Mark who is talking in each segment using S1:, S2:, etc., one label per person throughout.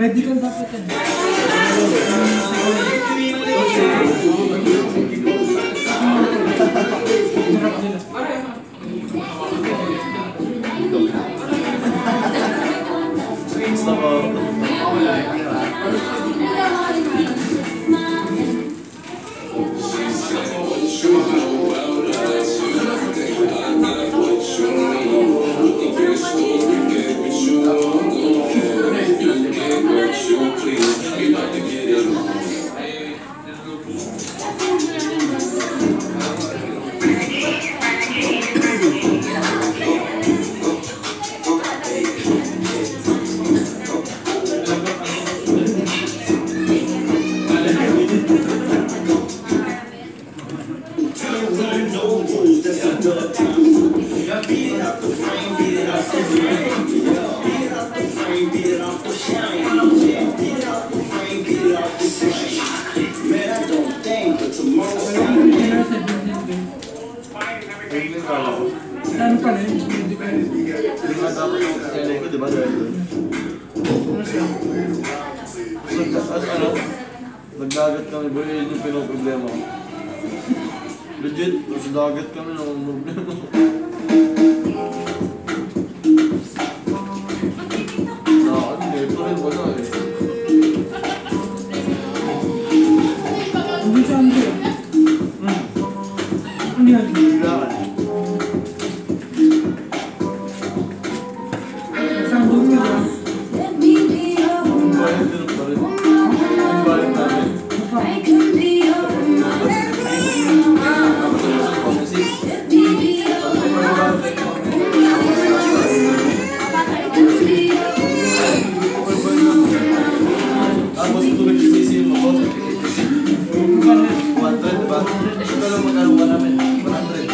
S1: Medical dapat yan. Ano pa rin?
S2: Nagdagat kami ba yun yung pinoproblema ko? Legit, mas dagat kami ng problema. Ito rin wala eh.
S1: Hindi siya Andre. Ano yan?
S2: Bilangan.
S1: Isang dulo ba?
S2: Ang bayan din pa rin. Ang bayan namin. Tapos ito nagsisisi mo ko. 100, diba? Ito ka lang magkano ba namin? 100.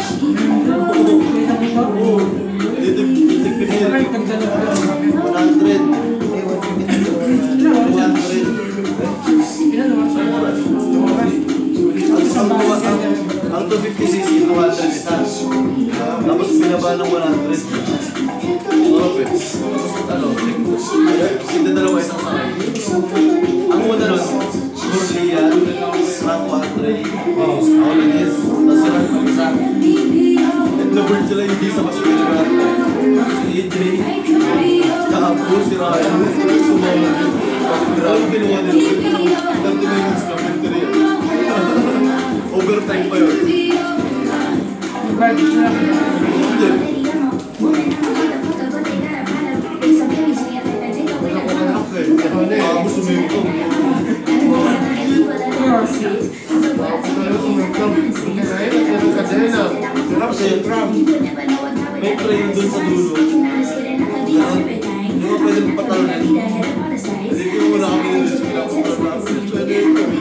S2: Oo. Dito pinili. 100. Ang 250cc, 200 isa. Tapos binaba ng 100. Okay. Ano? Sige dalawa isang sakay. Ang una nun, Gorlia, Frank 100, Aulinis, tapos sila ng isa. Nag-bird sila hindi sa mas pinag si AJ, si Abu, si Ryan, sumawag yun. Grabe kinuha nila. 30 minutes na victory. Overtime pa yun. Hindi. Ako sumimik ko. May train dun sa dulo. Hindi mo pwede magpatalunan. Hindi ko muna kami nililis pinapagpapapapap. Pwede kami.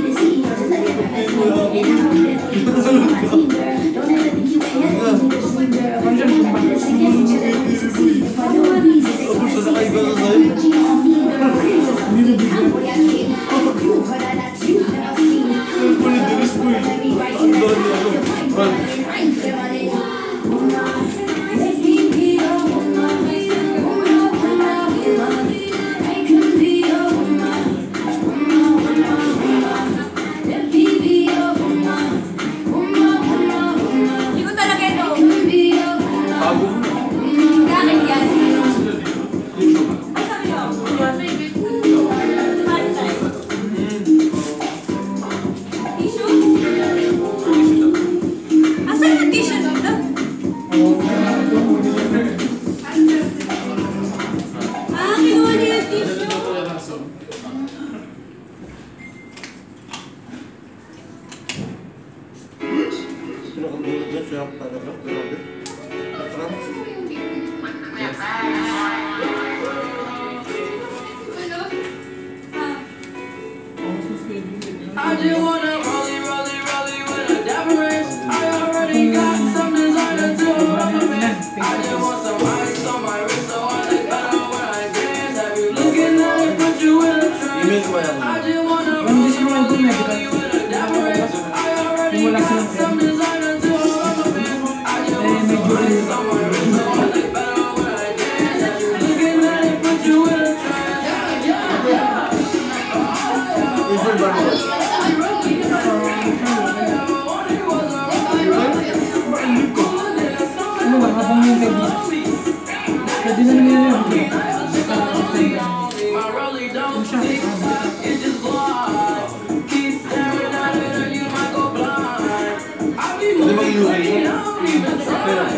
S2: Tapos sa sakay ba sa sa'yo? Pwede dinis mo eh. Ang dami ako.
S3: I just wanna rollie with a dapper wrist. I already got some designer to rubber band. I just want some ice on my wrist, so I look better when I dance. Have you looking at it, put you in a trance? I just wanna rollie with a dapper wrist. I already got some designer to rubber band. I just want some ice on my wrist, so I look better when I dance. Have you looking at it, put you in a trance? Yeah.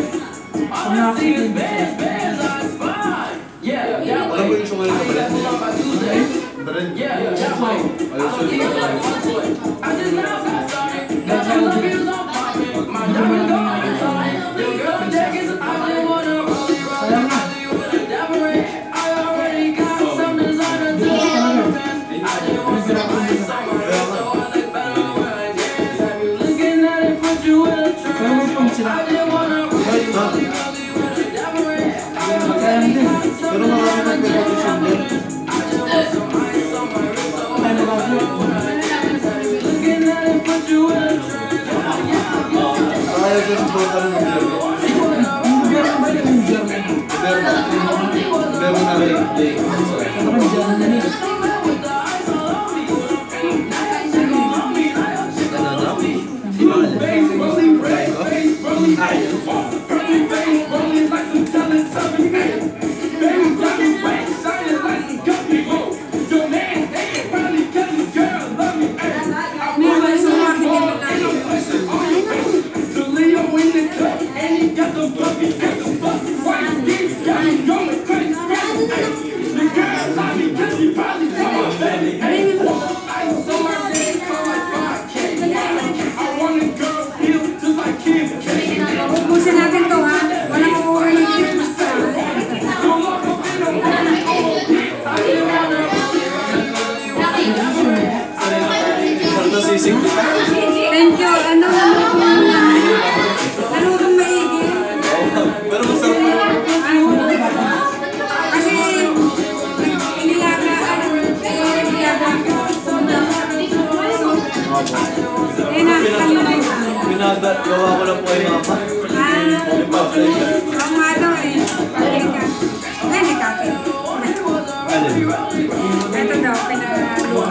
S3: All I see is bands on spot. Yeah, that
S2: Alam mo
S3: way.
S2: yung sumalit na pala?
S3: Pull up by Tuesday.
S2: Beren.
S3: Yeah, that way.
S2: Ayos yun.
S3: I just now got started. Got your reviews on popping. My diamond going inside. Your girl jackets, I just wanna roll it with a dapper ring. I already got some designer to understand. I just want some ice on my wrist so I look better when I dance. Have you looking at it, put you in a trance. I just wanna roll it with a dapper ring. I already got some
S2: Pero marami ng competition din.
S3: I just want some ice on my wrist so I look better when I dance. Have you looking at it, put you in a trance.
S2: Kaya dyan sa bota ng German.
S1: German ba yung German?
S2: German na rin.
S1: Ano ka German eh?
S4: Ubusin natin to ha. Walang overheat.
S2: Salta sisig.
S4: Thank you. Ano kang maigi?
S2: Pero masarap mo.
S4: Kasi inilaga nakakalimutan.
S2: Gawa ko lang po ay mama.
S4: Ang nga daw eh. Hindi kaki.
S2: Alin?
S4: Ito daw, pinaluwa.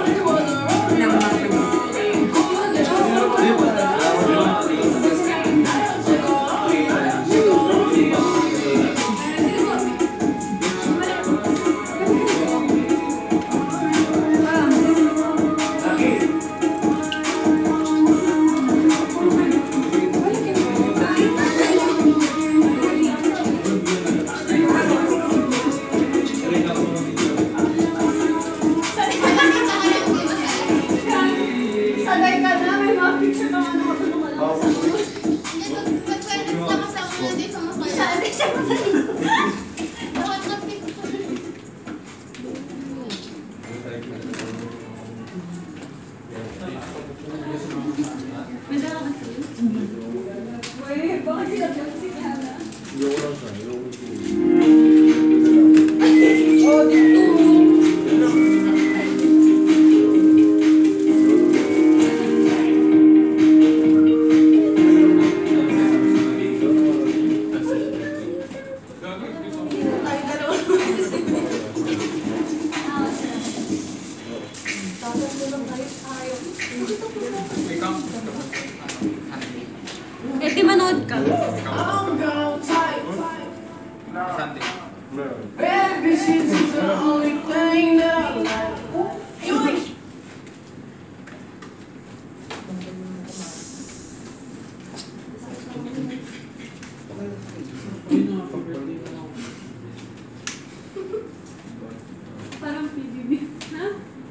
S5: Sanay ka na, may mga picture ka nga nakatulungan. Sanay siya masaya. Uy, bakit sila si Hana? Oh, dito.
S4: Eh, di manood ka.
S3: Baby, she's the only thing that I like.
S5: Parang PBB. Ha?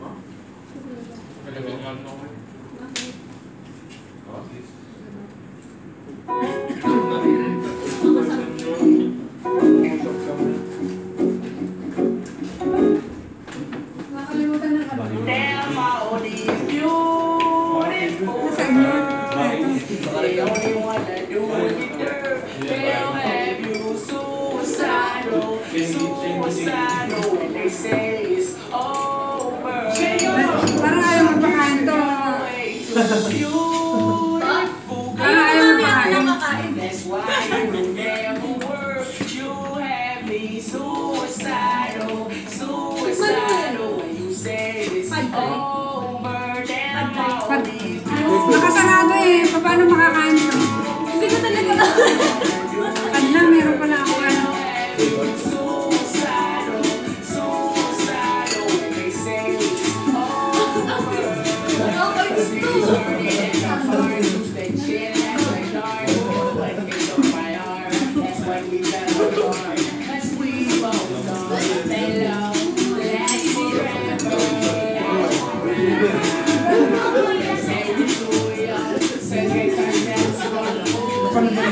S4: Nakalimutan ng ano.
S3: Damn, all these beautiful
S4: Nasaan yun?
S3: they only wanna do you dirt. They'll have you suicidal, suicidal when they say it's over.
S4: Parang ayaw magpakanto.
S3: Way too beautiful.
S4: Parang ayaw magpakanto.
S3: That's why you never work. You have me suicidal, suicidal when you say it's over. Damn, all these
S4: Nakasarado eh. Paano makakanto?
S5: Hindi ko talaga
S4: Ano, meron pala ako ano.
S3: suicidal, suicidal when they say it's over.
S5: Okay, gusto.
S3: Stay chilling, like dark, like it's on my heart. and we got a bar. But we both know they love let's be rapper. Say we too young, say we can't dance for the moon.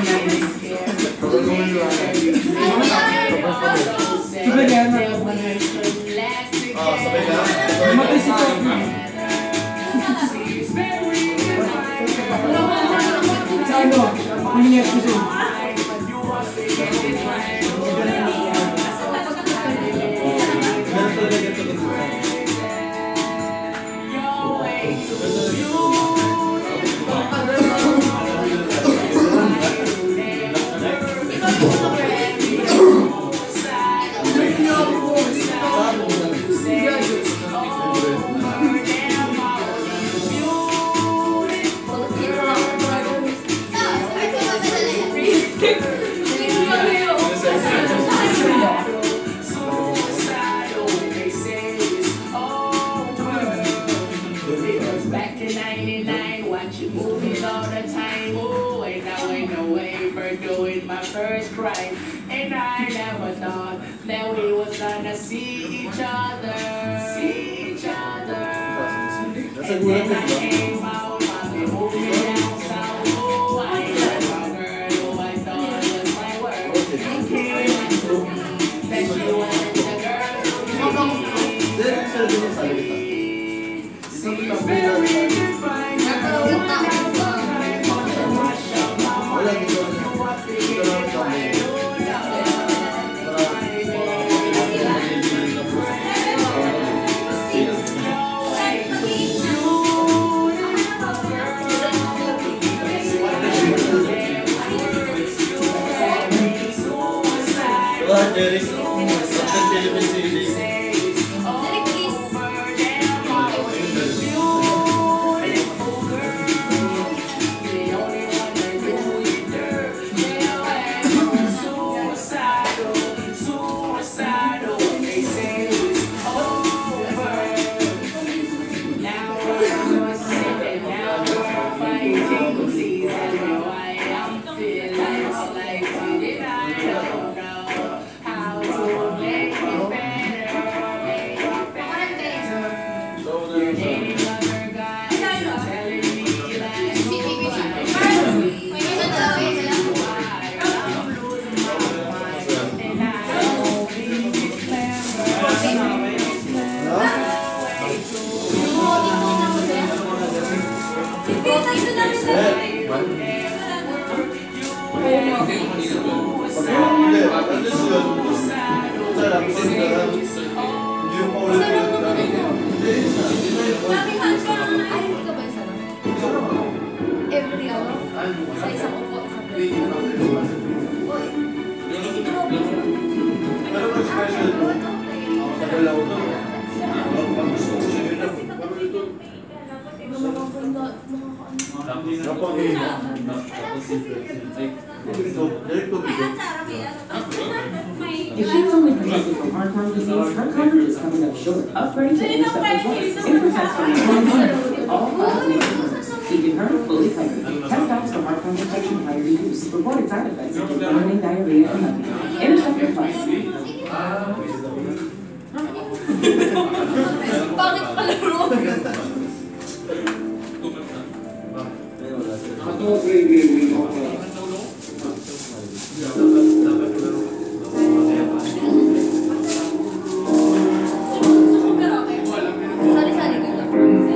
S1: Sabay ka na.
S2: Sabay ka?
S1: Matay si Top. Sa ano? Ang episode.
S2: Meron talaga ganito ganito.
S3: Back in 99, watch you movies all the time. Ooh, ain't no way for doing my first crime. And I never thought that we was gonna see each other. See each other. And then I came out, mommy moved me down south. Ooh, I ain't my girl who I thought was my world. And came and told me that she wasn't the girl who
S2: Then, sir, din yung sabi kita. Wala dito. Dito lang kami. Jerry, Captain Philippine Series.
S5: Derek, please. Every hour, sa isang upo, isang break. Oy, si Groby.
S2: Pero pag special po, tagal ako to. Pag gusto ko siya yun lang.
S6: If she's only protected from heart-lung disease, her coverage is coming up short. Upgrade to Intercept Plus and protects from all 5 major keeping her fully covered. Test out for heart-lung protection prior to use. Reported side effects include vomiting, diarrhea, and nothing. Intercept Plus.
S5: Bakit pala bro? Sali-sali ko lang.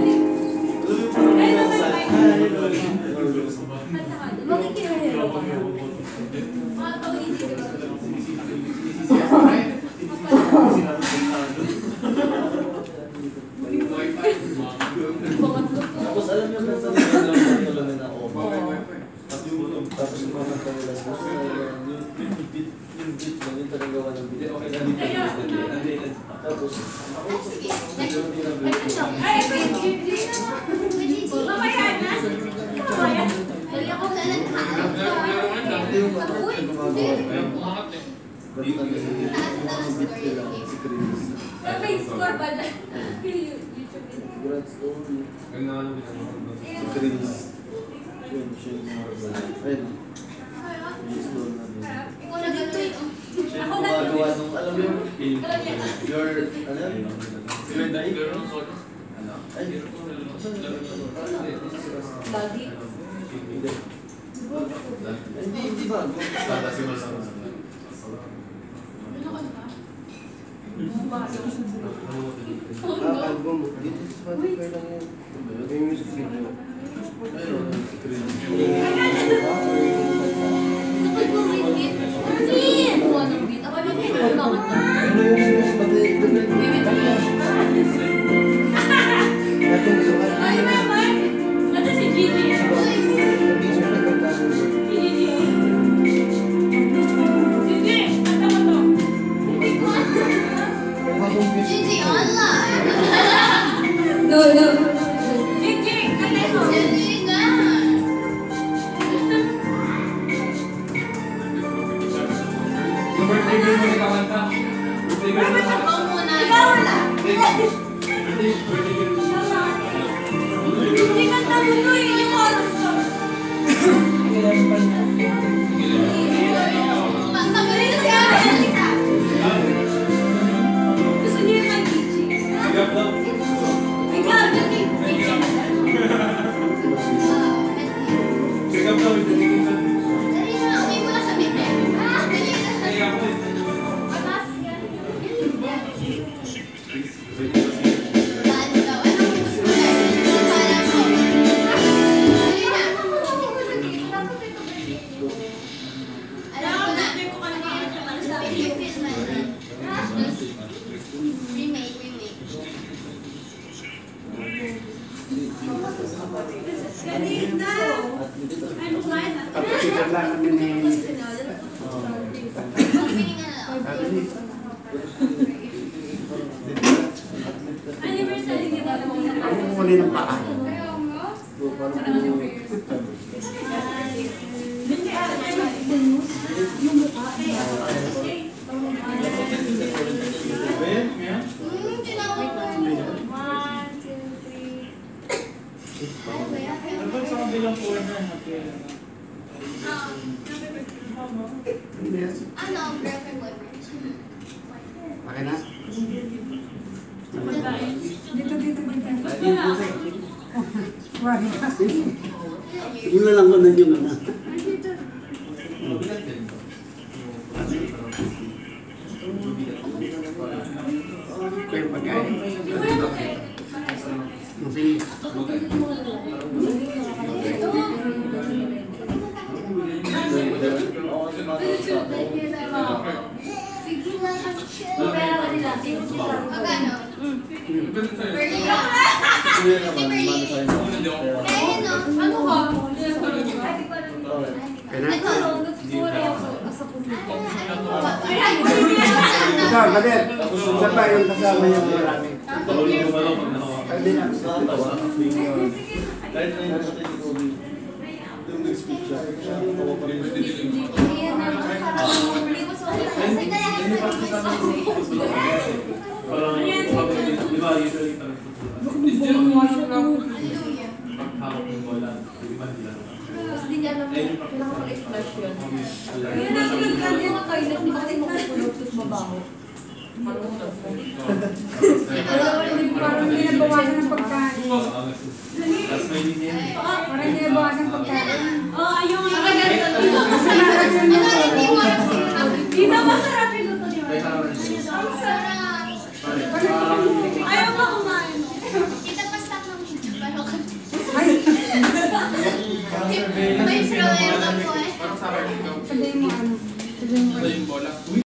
S5: Bakit kinahirap ako? Mga tawagin dito ba?
S2: Tapos alam niyo minsan nagtulamin ako. Tapos yung mga kawilas mo, yung beat lang, yung talagang gawa ng beat. Okay, tapos, ako
S5: Ay, mamaya na. Mamaya. Dali ako sa lantahan. Uy,
S2: si Chris.
S5: may score ba na? YouTube video.
S2: Grand story. Si Chris. Ayun. Yung story namin.
S5: Ikaw na gano'n
S2: ginawa nung, alam mo yung, your, ano yan? Your day? Ay,
S5: Daddy.
S2: hindi ba?
S7: Album. Dito sa Spotify lang yan. May music video.
S2: Ayun,
S5: Kapag mo may beat, hindi! Buwan ng beat. Ako yung hito na kanta.
S7: Ano yung mas matay? Natin sukat.
S5: Ay, mama! Ito si Gigi.
S7: Hindi siya nagkakaroon.
S5: Gigi, kanta mo to. Gigi, online! No. Gigi, kanta mo. Gigi na!
S1: Birthday girl mo kakanta. Birthday girl mo kakanta.
S5: Ikaw muna. Ikaw wala. Hindi kanta mo to eh. Yung oras ko. Pagkabalin siya. Gusto niyo yung mag-Gigi?
S1: Sigap daw.
S5: Ikaw, Gigi.
S1: Sigap daw.
S5: Dali na, uwi mo na kami. Dali na.
S1: Sigap daw.
S5: Patas yan. Dali daw. Anong gusto mo na? Para mo. Dali na. Alam ko na. Remake. Ganina! Ano ba yan?
S7: Kapag lang namin ni...
S5: Anniversary kita naman sa
S7: Ang muli ng paa.
S5: Ano ang girlfriend boyfriend?
S7: Okay na?
S4: Dito.
S7: Yun na lang ko na yung ano. Kaya pagkain.
S5: Sige lang ang chill. Pera ka nila. Magkano? Berlin.
S2: Kuya naman, mano sa'yo.
S5: Eh, no. Ano ka?
S7: Kaya na?
S5: Ito, nagtuturi ako sa publiko.
S7: Ikaw, Badet. Isa pa yung kasama yung marami. Pwede na.
S2: Kahit na yung natin yung Kobe. Yung nag-speak siya. Siya ang pumapalin.
S5: Ayan na. Hindi mo sa ulit. Kasi kaya
S1: Parang, di ba, usually parang
S5: Hallelujah.
S1: paghawak ng bola, di ba nila?
S5: Tapos di niya alam kung pinaka-flash yun. Yun ang pinagkano yung kayo na hindi kasi makukulog tapos mabaho.
S4: Parang hindi nabawasan ng pagkain.
S1: That's my name.
S4: Parang hindi nabawasan ng pagkain.
S5: Oh, ayun nga.